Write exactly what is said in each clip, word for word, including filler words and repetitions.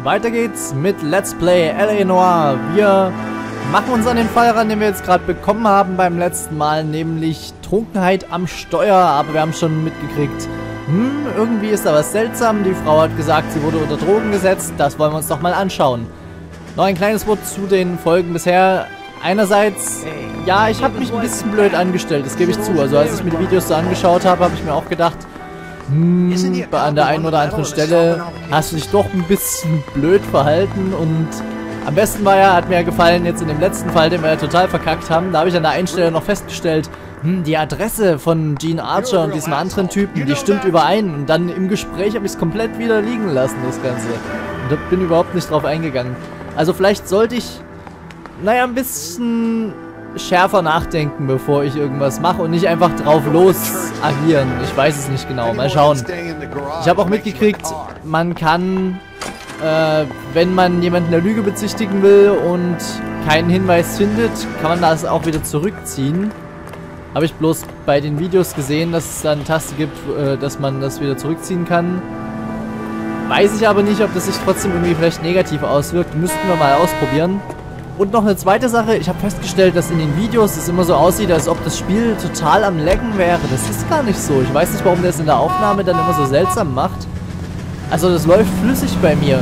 Weiter geht's mit Let's Play L A Noire. Wir machen uns an den Fall ran, den wir jetzt gerade bekommen haben beim letzten Mal, nämlich Trunkenheit am Steuer. Aber wir haben schon mitgekriegt, hm, irgendwie ist da was seltsam. Die Frau hat gesagt, sie wurde unter Drogen gesetzt. Das wollen wir uns doch mal anschauen. Noch ein kleines Wort zu den Folgen bisher. Einerseits, ja, ich habe mich ein bisschen blöd angestellt, das gebe ich zu. Also als ich mir die Videos so angeschaut habe, habe ich mir auch gedacht, hm, an der einen oder anderen Stelle hast du dich doch ein bisschen blöd verhalten. Und am besten war ja, hat mir ja gefallen, jetzt in dem letzten Fall, den wir ja total verkackt haben, da habe ich an der einen Stelle noch festgestellt, hm, die Adresse von Gene Archer und diesem anderen Typen, die stimmt überein. Und dann im Gespräch habe ich es komplett wieder liegen lassen, das Ganze. Und da bin überhaupt nicht drauf eingegangen. Also vielleicht sollte ich, naja, ein bisschen schärfer nachdenken, bevor ich irgendwas mache und nicht einfach drauf los agieren. Ich weiß es nicht genau. Mal schauen. Ich habe auch mitgekriegt, man kann, äh, wenn man jemanden der Lüge bezichtigen will und keinen Hinweis findet, kann man das auch wieder zurückziehen. Habe ich bloß bei den Videos gesehen, dass es da eine Taste gibt, äh, dass man das wieder zurückziehen kann. Weiß ich aber nicht, ob das sich trotzdem irgendwie vielleicht negativ auswirkt. Müssten wir mal ausprobieren. Und noch eine zweite Sache, ich habe festgestellt, dass in den Videos es immer so aussieht, als ob das Spiel total am Laggen wäre. Das ist gar nicht so. Ich weiß nicht, warum das in der Aufnahme dann immer so seltsam macht. Also das läuft flüssig bei mir.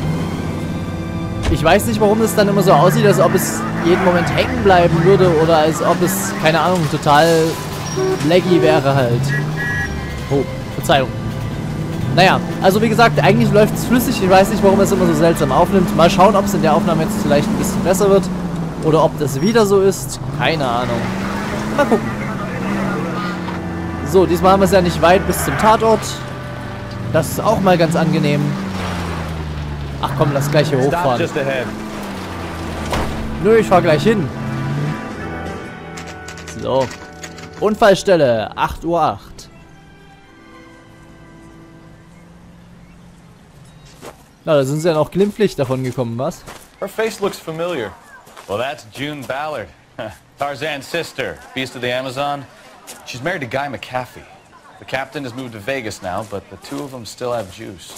Ich weiß nicht, warum das dann immer so aussieht, als ob es jeden Moment hängen bleiben würde oder als ob es, keine Ahnung, total laggy wäre halt. Oh, Verzeihung. Naja, also wie gesagt, eigentlich läuft es flüssig. Ich weiß nicht, warum es immer so seltsam aufnimmt. Mal schauen, ob es in der Aufnahme jetzt vielleicht ein bisschen besser wird. Oder ob das wieder so ist. Keine Ahnung. Mal gucken. So, diesmal haben wir es ja nicht weit bis zum Tatort. Das ist auch mal ganz angenehm. Ach komm, lass gleich hier hochfahren. Nö, ich fahr gleich hin. So. Unfallstelle, acht Uhr acht. Na, da sind sie ja noch glimpflich davon gekommen, was? Her face looks familiar. Well, that's June Ballard, Tarzan's sister, Beast of the Amazon. She's married to Guy McAfee. The captain has moved to Vegas now, but the two of them still have juice.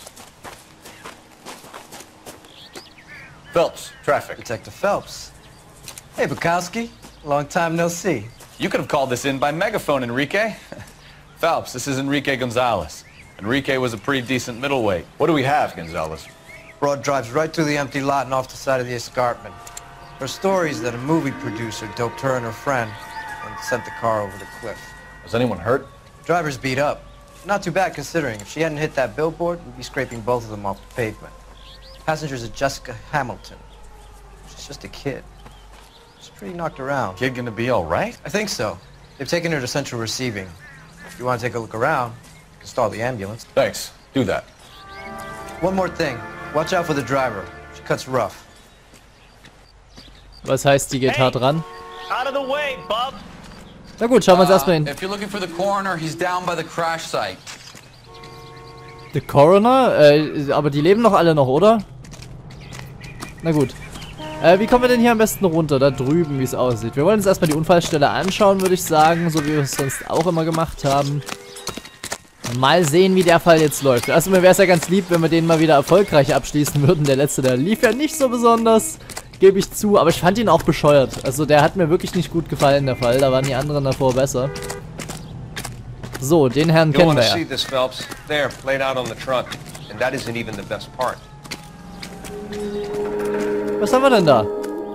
Phelps, traffic. Detective Phelps. Hey, Bukowski. Long time no see. You could have called this in by megaphone, Enrique. Phelps, this is Enrique Gonzalez. Enrique was a pretty decent middleweight. What do we have, Gonzalez? Broad drives right through the empty lot and off the side of the escarpment. Her story is that a movie producer doped her and her friend and sent the car over the cliff. Was anyone hurt? Driver's beat up. Not too bad considering. If she hadn't hit that billboard, we'd be scraping both of them off the pavement. Passengers are Jessica Hamilton. She's just a kid. She's pretty knocked around. Kid gonna be all right? I think so. They've taken her to central receiving. If you want to take a look around, you can stall the ambulance. Thanks. Do that. One more thing. Watch out for the driver. She cuts rough. Was heißt, die geht hart ran? Out of the way, Bob. Na gut, schauen wir uns erstmal hin. If you're looking for the coroner, he's down by the crash site. The Coroner? Äh, aber die leben doch alle noch, oder? Na gut. Äh, wie kommen wir denn hier am besten runter? Da drüben, wie es aussieht. Wir wollen uns erstmal die Unfallstelle anschauen, würde ich sagen. So wie wir es sonst auch immer gemacht haben. Mal sehen, wie der Fall jetzt läuft. Also mir wäre es ja ganz lieb, wenn wir den mal wieder erfolgreich abschließen würden. Der letzte, der lief ja nicht so besonders, gebe ich zu. Aber ich fand ihn auch bescheuert. Also der hat mir wirklich nicht gut gefallen, der Fall. Da waren die anderen davor besser. So, den Herrn kennen wir ja. Was haben wir denn da?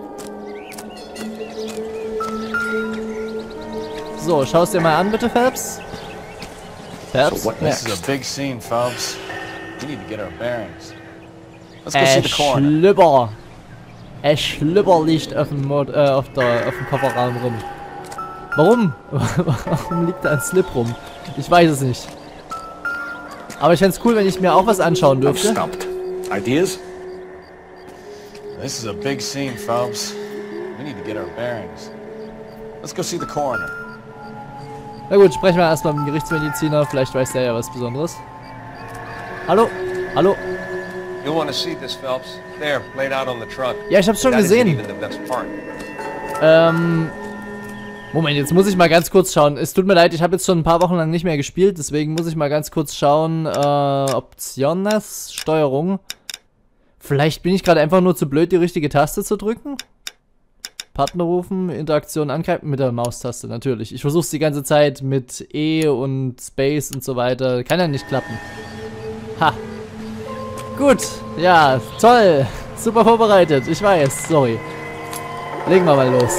So, schau es dir mal an, bitte, Phelps. Phelps? So what, this is a big scene, Phelps. We need to get our bearings. Let's go see the coroner. Schlüpper. Ein Schlüpper liegt auf dem, Mod, äh, auf, der, auf dem Kofferraum rum. Warum? Warum liegt da ein Slip rum? Ich weiß es nicht. Aber ich fände es cool, wenn ich mir auch was anschauen dürfte. Ideas? This is a big scene, Phelps. We need to get our bearings. Let's go see the coroner. Na gut, sprechen wir erstmal mit dem Gerichtsmediziner. Vielleicht weiß der ja was Besonderes. Hallo? Hallo? Ja, ich hab's schon gesehen. Ähm... Moment, jetzt muss ich mal ganz kurz schauen. Es tut mir leid, ich habe jetzt schon ein paar Wochen lang nicht mehr gespielt. Deswegen muss ich mal ganz kurz schauen. Äh, Opciones, Steuerung. Vielleicht bin ich gerade einfach nur zu blöd, die richtige Taste zu drücken. Partner rufen, Interaktion angreifen mit der Maustaste, natürlich. Ich versuche es die ganze Zeit mit E und Space und so weiter. Kann ja nicht klappen. Ha. Gut, ja, toll. Super vorbereitet, ich weiß, sorry. Legen wir mal los.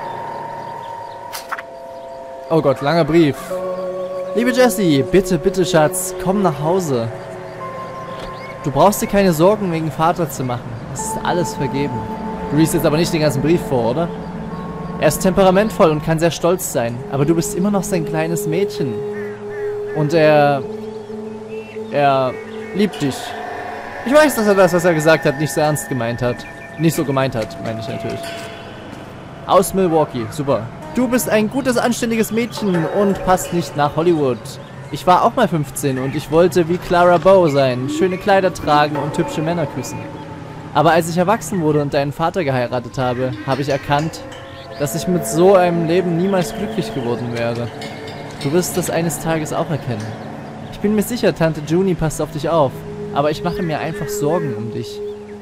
Oh Gott, langer Brief. Liebe Jessie, bitte, bitte, Schatz, komm nach Hause. Du brauchst dir keine Sorgen wegen Vater zu machen. Es ist alles vergeben. Du liest jetzt aber nicht den ganzen Brief vor, oder? Er ist temperamentvoll und kann sehr stolz sein, aber du bist immer noch sein kleines Mädchen. Und er... Er liebt dich. Ich weiß, dass er das, was er gesagt hat, nicht so ernst gemeint hat. Nicht so gemeint hat, meine ich natürlich. Aus Milwaukee, super. Du bist ein gutes, anständiges Mädchen und passt nicht nach Hollywood. Ich war auch mal fünfzehn und ich wollte wie Clara Bow sein, schöne Kleider tragen und hübsche Männer küssen. Aber als ich erwachsen wurde und deinen Vater geheiratet habe, habe ich erkannt, dass ich mit so einem Leben niemals glücklich geworden wäre. Du wirst das eines Tages auch erkennen. Ich bin mir sicher, Tante Junie passt auf dich auf, aber ich mache mir einfach Sorgen um dich.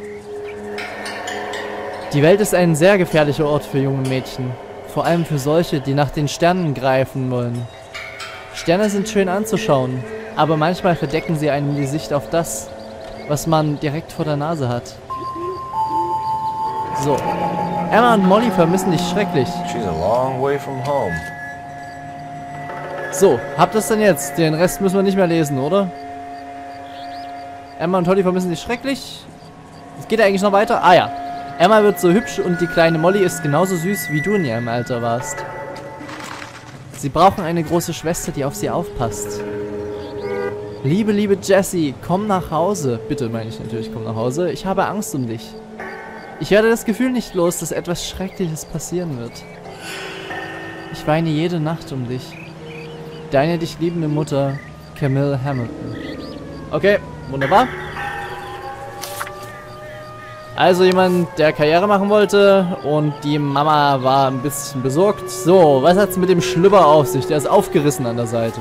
Die Welt ist ein sehr gefährlicher Ort für junge Mädchen. Vor allem für solche, die nach den Sternen greifen wollen. Sterne sind schön anzuschauen, aber manchmal verdecken sie einem die Sicht auf das, was man direkt vor der Nase hat. So. Emma und Molly vermissen dich schrecklich. She's a long way from home. So, habt ihr es denn jetzt? Den Rest müssen wir nicht mehr lesen, oder? Emma und Holly vermissen dich schrecklich. Es geht ja eigentlich noch weiter. Ah ja. Emma wird so hübsch und die kleine Molly ist genauso süß, wie du in ihrem Alter warst. Sie brauchen eine große Schwester, die auf sie aufpasst. Liebe, liebe Jessie, komm nach Hause. Bitte meine ich natürlich, komm nach Hause. Ich habe Angst um dich. Ich werde das Gefühl nicht los, dass etwas Schreckliches passieren wird. Ich weine jede Nacht um dich. Deine dich liebende Mutter, Camille Hamilton. Okay, wunderbar. Also jemand, der Karriere machen wollte und die Mama war ein bisschen besorgt. So, was hat's mit dem Schlüpper auf sich? Der ist aufgerissen an der Seite.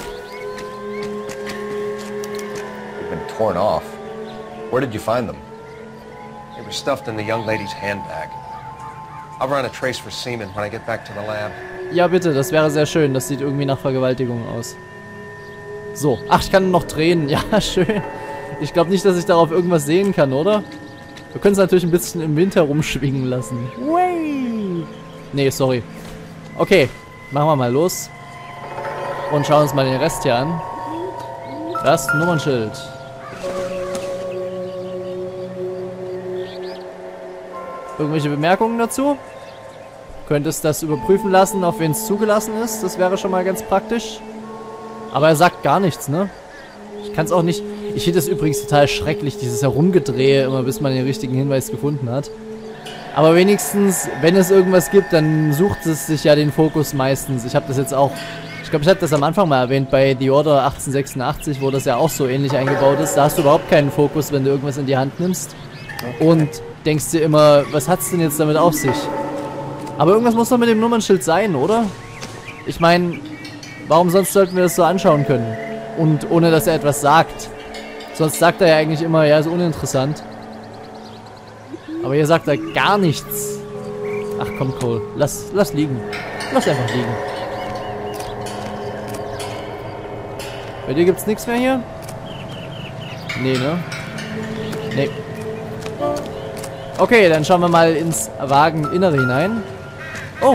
They've been torn off. Where did you find them? They were stuffed in the young lady's handbag. I'll run a trace for semen when I get back to the lab. Ja bitte, das wäre sehr schön. Das sieht irgendwie nach Vergewaltigung aus. So, ach, ich kann noch drehen. Ja, schön. Ich glaube nicht, dass ich darauf irgendwas sehen kann, oder? Wir können es natürlich ein bisschen im Wind herumschwingen lassen. Way. Nee, sorry. Okay, machen wir mal los. Und schauen uns mal den Rest hier an. Das Nummernschild. Irgendwelche Bemerkungen dazu? Könntest das überprüfen lassen, auf wen es zugelassen ist? Das wäre schon mal ganz praktisch. Aber er sagt gar nichts, ne? Ich kann es auch nicht... Ich finde es übrigens total schrecklich, dieses Herumgedrehe, immer bis man den richtigen Hinweis gefunden hat. Aber wenigstens, wenn es irgendwas gibt, dann sucht es sich ja den Fokus meistens. Ich habe das jetzt auch... Ich glaube, ich hatte das am Anfang mal erwähnt, bei The Order achtzehnhundertsechsundachtzig, wo das ja auch so ähnlich eingebaut ist. Da hast du überhaupt keinen Fokus, wenn du irgendwas in die Hand nimmst. Und denkst dir immer, was hat's denn jetzt damit auf sich? Aber irgendwas muss doch mit dem Nummernschild sein, oder? Ich meine, warum sonst sollten wir das so anschauen können? Und ohne, dass er etwas sagt. Sonst sagt er ja eigentlich immer, ja, ist uninteressant. Aber hier sagt er gar nichts. Ach komm, Cole, lass, lass liegen. Lass einfach liegen. Bei dir gibt's nichts mehr hier? Nee, ne? Nee. Okay, dann schauen wir mal ins Wageninnere hinein. Oh!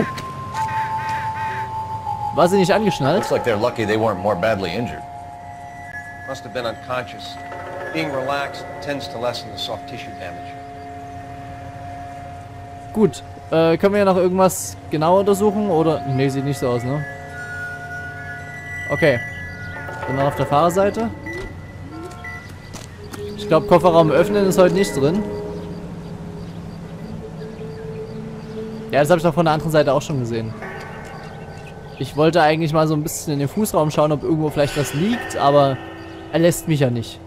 War sie nicht angeschnallt? Looks like they're lucky they weren't more badly injured. Must have been unconscious. Being relaxed tends to lessen the soft tissue damage. Gut. Äh, können wir ja noch irgendwas genauer untersuchen? Oder... Ne, sieht nicht so aus, ne? Okay. Sind wir auf der Fahrerseite? Ich glaube, Kofferraum öffnen ist heute nicht drin. Ja, das habe ich doch von der anderen Seite auch schon gesehen. Ich wollte eigentlich mal so ein bisschen in den Fußraum schauen, ob irgendwo vielleicht was liegt, aber er lässt mich ja nicht.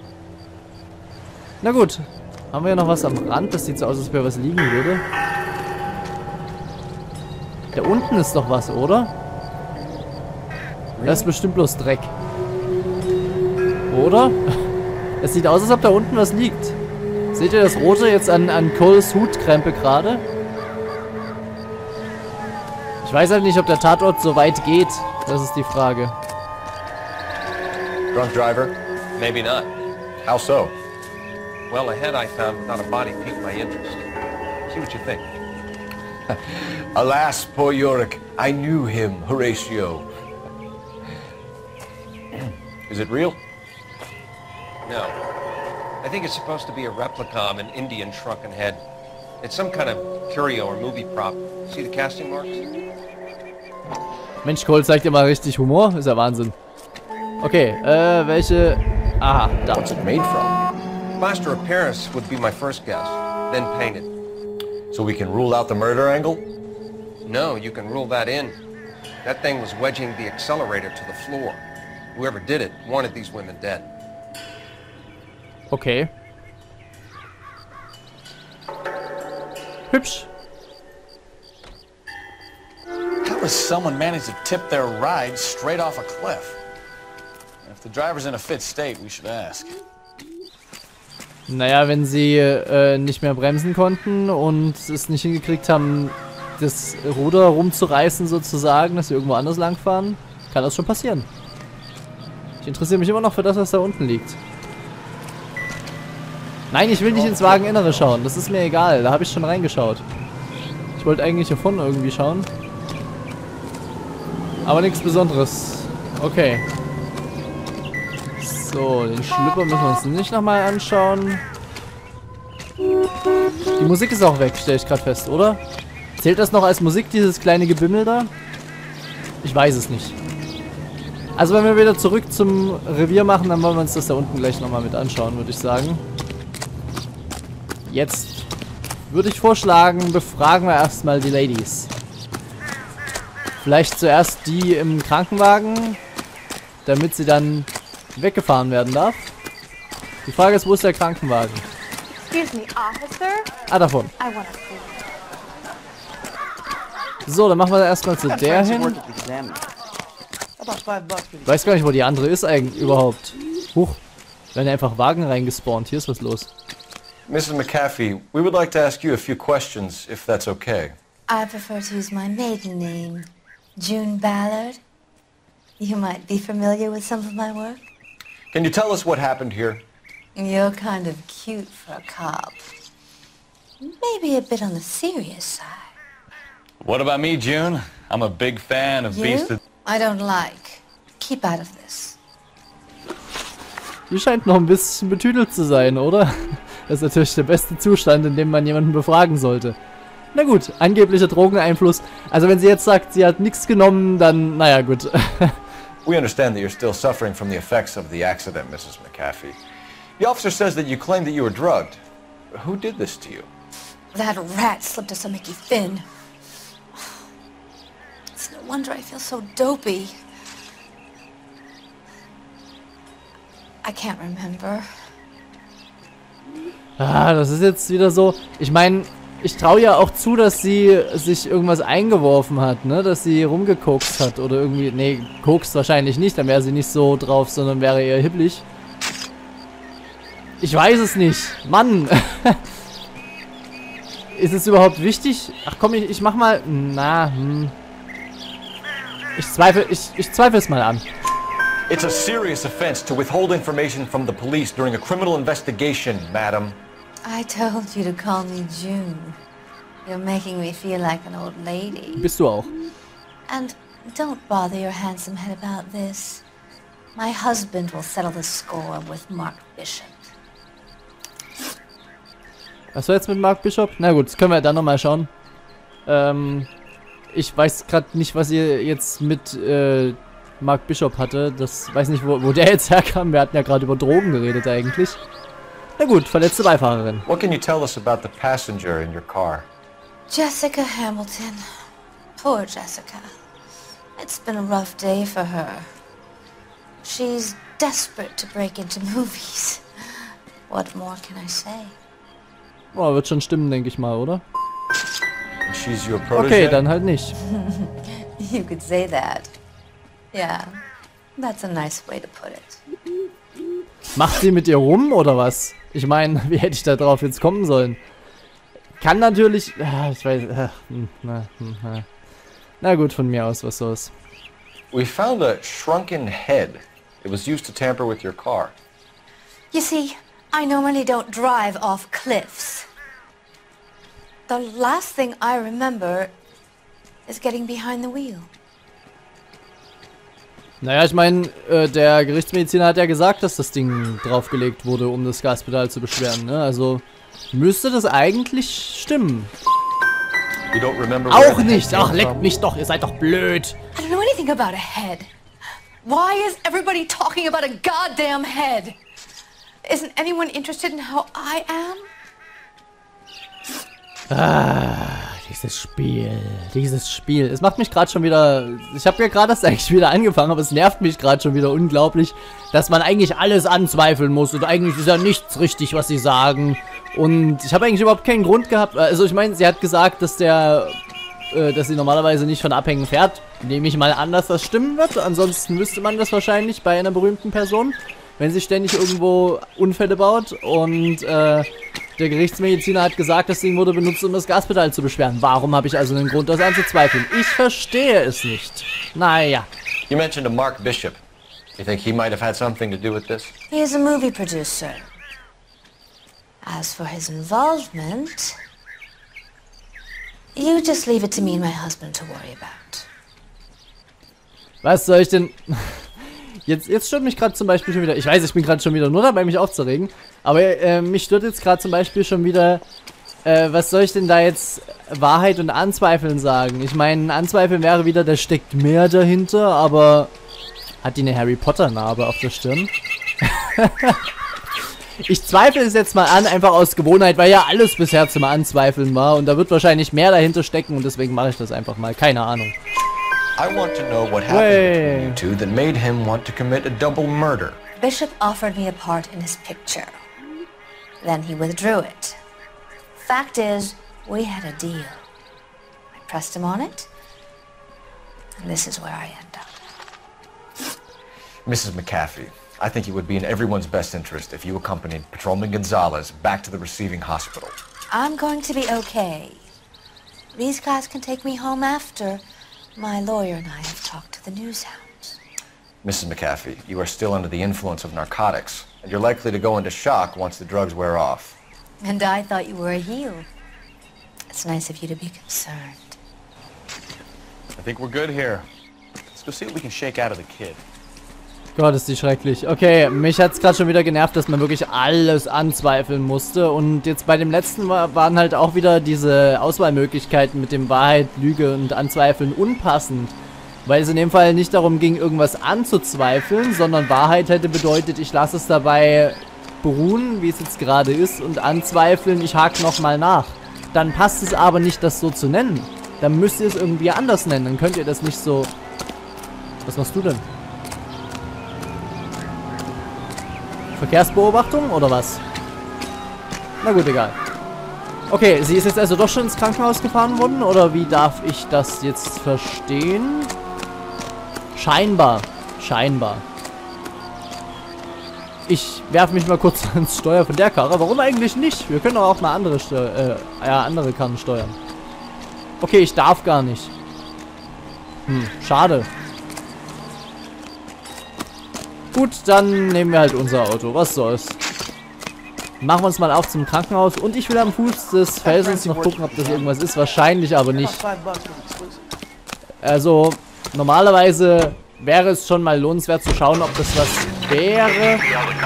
Na gut. Haben wir ja noch was am Rand? Das sieht so aus, als ob hier was liegen würde. Da unten ist doch was, oder? Das ist bestimmt bloß Dreck. Oder? Es sieht aus, als ob da unten was liegt. Seht ihr das Rote jetzt an, an Coles Hutkrempe gerade? Ich weiß halt nicht, ob der Tatort so weit geht. Das ist die Frage. Drunk driver? Maybe not. How so? Well, a head I found without a body piqued my interest. See what you think. Alas, poor Yorick. I knew him, Horatio. Is it real? No. I think it's supposed to be a replica of an Indian shrunken head. It's some kind of curio or movie prop. See the casting marks? Mensch, Cole zeigt dir mal richtig Humor. Ist ja Wahnsinn. Okay, äh, welche... Aha, da. What's it made from? Plaster of Paris would be my first guess, then painted. So we can rule out the murder angle? No, you can rule that in. That thing was wedging the accelerator to the floor. Whoever did it wanted these women dead. Okay. Hübsch. How does someone manage to tip their ride straight off a cliff? If the driver's in a fit state, we should ask. Naja, wenn sie äh, nicht mehr bremsen konnten und es nicht hingekriegt haben, das Ruder rumzureißen sozusagen, dass sie irgendwo anders langfahren, kann das schon passieren. Ich interessiere mich immer noch für das, was da unten liegt. Nein, ich will nicht ins Wageninnere schauen. Das ist mir egal. Da habe ich schon reingeschaut. Ich wollte eigentlich hier vorne irgendwie schauen. Aber nichts Besonderes. Okay. So, den Schlüpper müssen wir uns nicht nochmal anschauen. Die Musik ist auch weg, stelle ich gerade fest, oder? Zählt das noch als Musik, dieses kleine Gebimmel da? Ich weiß es nicht. Also wenn wir wieder zurück zum Revier machen, dann wollen wir uns das da unten gleich nochmal mit anschauen, würde ich sagen. Jetzt würde ich vorschlagen, befragen wir erstmal die Ladies. Vielleicht zuerst die im Krankenwagen, damit sie dann weggefahren werden darf. Die Frage ist, wo ist der Krankenwagen? Excuse me, officer. Ah, davon. I want to see. So, dann machen wir erstmal zu der hin. Ich weiß gar nicht, wo die andere ist eigentlich überhaupt. Huch, werden ja einfach Wagen reingespawnt. Hier ist was los. Missus McAfee, we would like to ask you a few questions, if that's okay. I prefer to use my maiden name, June Ballard. You might be familiar with some of my work. Can you tell us what happened here? You're kind of cute for a cop. Maybe a bit on the serious side. What about me, June? I'm a big fan of You? Beast of... I don't like. Keep out of this. Die scheint noch ein bisschen betüdelt zu sein, oder? Das ist natürlich der beste Zustand, in dem man jemanden befragen sollte. Na gut, angeblicher Drogeneinfluss. Also wenn sie jetzt sagt, sie hat nichts genommen, dann, naja gut. We understand that you're still suffering from the effects of the accident, Missus McAfee. The officer says that you claim that you were drugged. Who did this to you? That rat slipped us a Mickey Finn. It's no wonder I feel so dopey. I can't remember. Ah, das ist jetzt wieder so. Ich meine, ich traue ja auch zu, dass sie sich irgendwas eingeworfen hat, ne? Dass sie rumgekokst hat oder irgendwie... Nee, kokst wahrscheinlich nicht, dann wäre sie nicht so drauf, sondern wäre eher hibbelig. Ich weiß es nicht. Mann! Ist es überhaupt wichtig? Ach komm, ich, ich mach mal... Na, hm. Ich zweifle, ich, ich zweifle es mal an. It's a serious offense to withhold information from the police during a criminal investigation, madam. I told you to call me June. You're making me feel like an old lady. Bist du auch. And don't bother your handsome head about this. My husband will settle the score with Mark Bishop. Was war jetzt mit Mark Bishop? Na gut, das können wir dann nochmal schauen. Ähm, ich weiß gerade nicht, was ihr jetzt mit äh, Mark Bishop hatte. Das weiß nicht, wo, wo der jetzt herkam. Wir hatten ja gerade über Drogen geredet eigentlich. Na gut, verletzte Beifahrerin. What can you tell us about the passenger in your car? Jessica Hamilton. Poor Jessica. It's been a rough day for her. She's desperate to break into movies. What more can I say? Oh, wird schon stimmen, denke ich mal, oder? And she's your protege? Okay, dann halt nicht. You could say that. Yeah, that's a nice way to put it. Macht sie mit ihr rum, oder was? Ich meine, wie hätte ich da drauf jetzt kommen sollen? Kann natürlich... Ah, ich weiß... Ach, na, na, na gut, von mir aus, was soll's. We found a shrunken head. It was used to tamper with your car. You see, I normally don't drive off cliffs. The last thing I remember is getting behind the wheel. Naja, ich meine, äh, der Gerichtsmediziner hat ja gesagt, dass das Ding draufgelegt wurde, um das Gaspedal zu beschweren, ne? Also müsste das eigentlich stimmen. You don't remember Auch nicht! Ach, leckt mich doch, ihr seid doch blöd! I don't know anything about a head. Why is everybody talking about a goddamn head? Isn't anyone interested in how I am? Ah, dieses Spiel, dieses Spiel. Es macht mich gerade schon wieder... Ich habe ja gerade das eigentlich wieder angefangen, aber es nervt mich gerade schon wieder unglaublich, dass man eigentlich alles anzweifeln muss und eigentlich ist ja nichts richtig, was sie sagen. Und ich habe eigentlich überhaupt keinen Grund gehabt. Also ich meine, sie hat gesagt, dass der... Äh, dass sie normalerweise nicht von Abhängen fährt. Nehme ich mal an, dass das stimmen wird. Ansonsten wüsste man das wahrscheinlich bei einer berühmten Person, wenn sie ständig irgendwo Unfälle baut. Und äh, der Gerichtsmediziner hat gesagt, das Ding wurde benutzt, um das Gaspedal zu beschweren. Warum habe ich also einen Grund, das anzuzweifeln? Ich verstehe es nicht. Naja. You mentioned a Mark Bishop. You think he might have had something to do with this? He is a movie producer. As for his involvement, you just leave it to me and my husband to worry about. Was soll ich denn... Jetzt, jetzt stört mich gerade zum Beispiel schon wieder... Ich weiß, ich bin gerade schon wieder nur dabei, mich aufzuregen. Aber äh, mich stört jetzt gerade zum Beispiel schon wieder... Äh, was soll ich denn da jetzt Wahrheit und Anzweifeln sagen? Ich meine, Anzweifeln wäre wieder, da steckt mehr dahinter, aber... Hat die eine Harry Potter Narbe auf der Stirn? Ich zweifle es jetzt mal an, einfach aus Gewohnheit, weil ja alles bisher zum Anzweifeln war. Und da wird wahrscheinlich mehr dahinter stecken und deswegen mache ich das einfach mal. Keine Ahnung. I want to know what happened between you two that made him want to commit a double murder. Bishop offered me a part in his picture. Then he withdrew it. Fact is, we had a deal. I pressed him on it, and this is where I end up. Missus McAfee, I think it would be in everyone's best interest if you accompanied Patrolman Gonzalez back to the receiving hospital. I'm going to be okay. These guys can take me home after. My lawyer and I have talked to the news hounds. Missus McAfee, you are still under the influence of narcotics, and you're likely to go into shock once the drugs wear off. And I thought you were a heel. It's nice of you to be concerned. I think we're good here. Let's go see what we can shake out of the kid. Gott, ist die schrecklich. Okay, mich hat es gerade schon wieder genervt, dass man wirklich alles anzweifeln musste. Und jetzt bei dem letzten war, waren halt auch wieder diese Auswahlmöglichkeiten mit dem Wahrheit, Lüge und Anzweifeln unpassend. Weil es in dem Fall nicht darum ging, irgendwas anzuzweifeln, sondern Wahrheit hätte bedeutet, ich lasse es dabei beruhen, wie es jetzt gerade ist, und anzweifeln, ich hake nochmal nach. Dann passt es aber nicht, das so zu nennen. Dann müsst ihr es irgendwie anders nennen. Dann könnt ihr das nicht so... Was machst du denn? Verkehrsbeobachtung oder was? Na gut, egal. Okay, sie ist jetzt also doch schon ins Krankenhaus gefahren worden, oder wie darf ich das jetzt verstehen? Scheinbar. Scheinbar. Ich werfe mich mal kurz ans Steuer von der Karre. Warum eigentlich nicht? Wir können doch auch eine andere Steuer, äh, ja, andere Karren steuern. Okay, ich darf gar nicht. Hm, schade. Gut, dann nehmen wir halt unser Auto. Was soll's. Machen wir uns mal auf zum Krankenhaus. Und ich will am Fuß des Felsens noch gucken, ob das irgendwas ist. Wahrscheinlich aber nicht. Also, normalerweise wäre es schon mal lohnenswert zu schauen, ob das was wäre.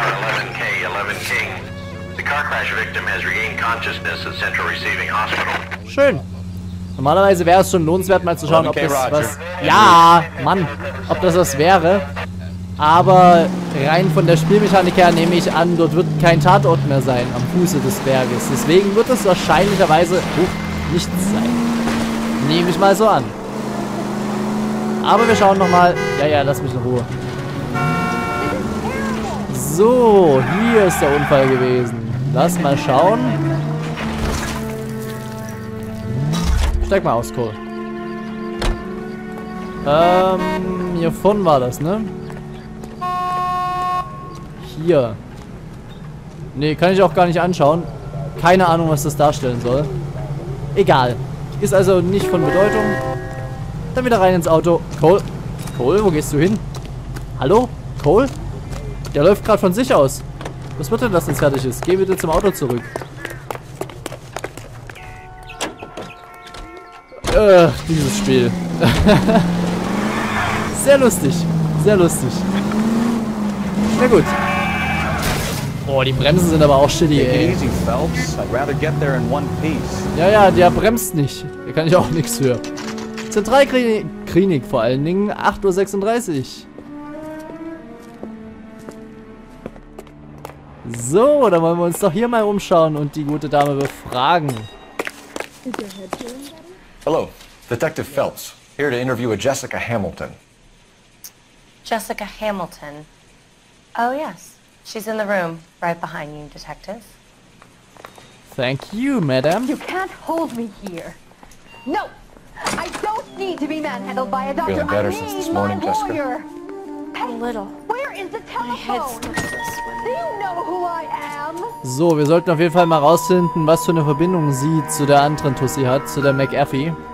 Schön. Normalerweise wäre es schon lohnenswert, mal zu schauen, ob das was... Ja, Mann. Ob das was wäre. Aber rein von der Spielmechanik her nehme ich an, dort wird kein Tatort mehr sein am Fuße des Berges. Deswegen wird es wahrscheinlicherweise uh, nichts sein. Nehme ich mal so an. Aber wir schauen nochmal. Ja, ja, lass mich in Ruhe. So, hier ist der Unfall gewesen. Lass mal schauen. Steig mal aus, Cole. Ähm, hier vorne war das, ne? Hier. Nee, kann ich auch gar nicht anschauen. Keine Ahnung, was das darstellen soll. Egal. Ist also nicht von Bedeutung. Dann wieder rein ins Auto. Cole. Cole, wo gehst du hin? Hallo? Cole? Der läuft gerade von sich aus. Was wird denn, dass das fertig ist? Geh bitte zum Auto zurück. Äh, dieses Spiel. Sehr lustig. Sehr lustig. Na gut. Oh, die Bremsen sind aber auch shitty, ey. Easy, Phelps. I'd rather get there in one piece. Ja, ja, der bremst nicht. Da kann ich auch nichts für. Zentralklinik vor allen Dingen. acht Uhr sechsunddreißig. So, dann wollen wir uns doch hier mal umschauen und die gute Dame befragen. Hello, Detective Phelps. Here to interview a Jessica Hamilton. Jessica Hamilton. Oh, yes. She's in the room, right behind you, Detective. Thank you, madam. You can't hold me here. No! I don't need to be manhandled by a doctor. Feeling better I since need this morning, my Jessica? lawyer. A little. Where is the My head's telephone? not this Do way. you know who I am? So, wir sollten auf jeden Fall mal rausfinden, was für eine Verbindung sie zu der anderen Tussi hat, zu der McAfee.